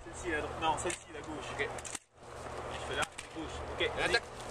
Celle-ci, la droite. Non, celle-ci, la gauche. Ok. Je fais là, gauche. Ok, Attaque.